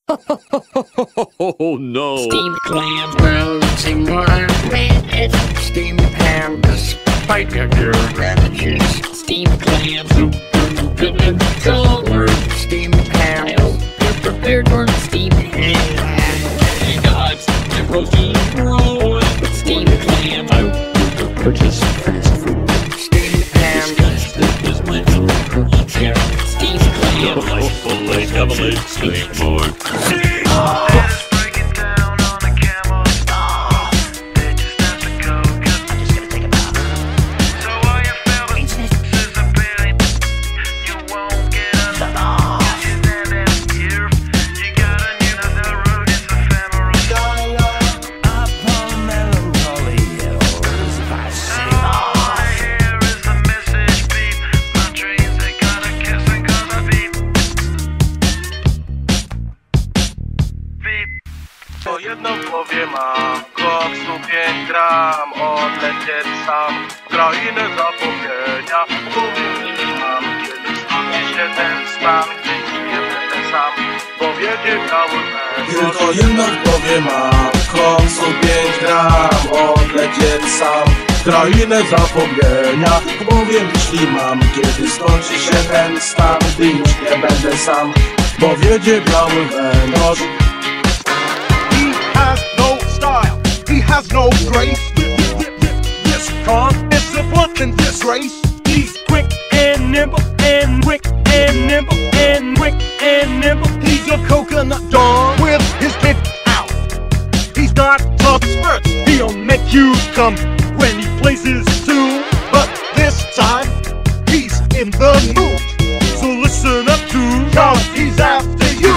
Oh no! Steamed clams, well, seem more red. Steamed ham, despite your ravages. Steamed clams, good in the color. Steamed ham, I hope you're prepared for steamed ham. Hey guys, the protein roll. Steamed clams, I hope you purchase fast food. Steamed ham, this is my favorite chair. Steamed clams, Heavily steamed board. To jedno w głowie mam, koksu 5 gram, odlecieć sam w krainę zapomnienia. W głowie nie mam, kiedy spełni się ten stan, gdzie nie będę sam, bo wiedzie cały mecz. Tylko jedno w głowie mam, koksu 5 gram, odlecieć sam w krainę zapomnienia. W głowie myśli mam, kiedy skończy się ten stan, gdy już nie będę sam, bo wiedzie biały węgorz. He has no grace. This con is a fucking disgrace. He's quick and nimble and quick and nimble and quick and nimble. He's a coconut dog with his pip out. He's not tough spurts. He'll make you come when he plays his tune. But this time he's in the mood. So listen up to, 'cause he's after you.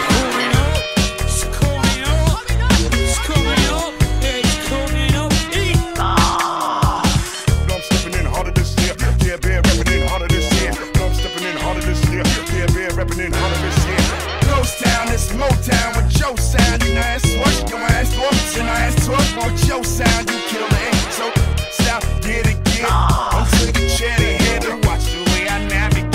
Motown with your sound, you ass swash, your ass walks and I ass twerk. Want your sound, you kill the aim. So stop, get it, onto the cherry head and watch the way I navigate.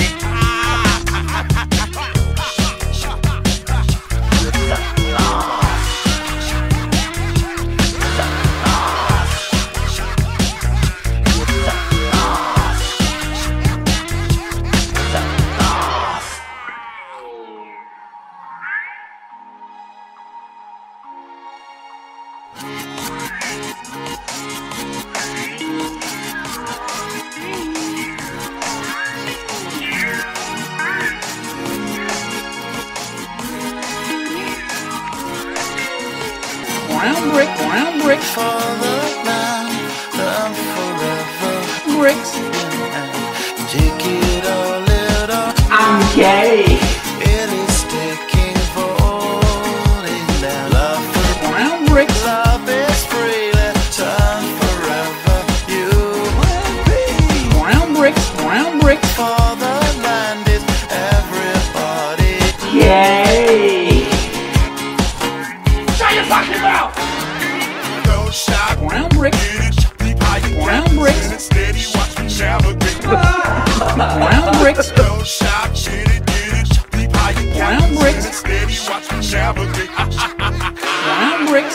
brown bricks. For the land and forever. Bricks. Take it or let up. I'm gay. It is taking falling down. Love for Brown bricks. love is free. Let's turn forever. You will be. Brown bricks. Brown bricks. For the land is everybody. Yay. Shut your fucking mouth! No shot. Brown bricks. Brown bricks. Steady, watch me navigate. Brown bricks. No shot. Get it. Deep how you Brown bricks. Steady, watch me navigate. Brown bricks.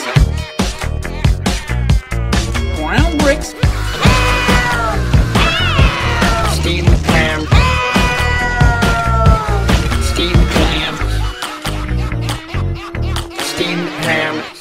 Brown bricks. Steamed ham. Steamed clam. Steamed ham.